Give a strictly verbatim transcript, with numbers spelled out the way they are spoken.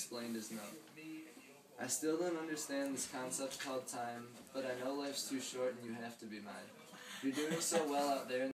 explained his note. I still don't understand this concept called time, but I know life's too short and you have to be mine. You're doing so well out there in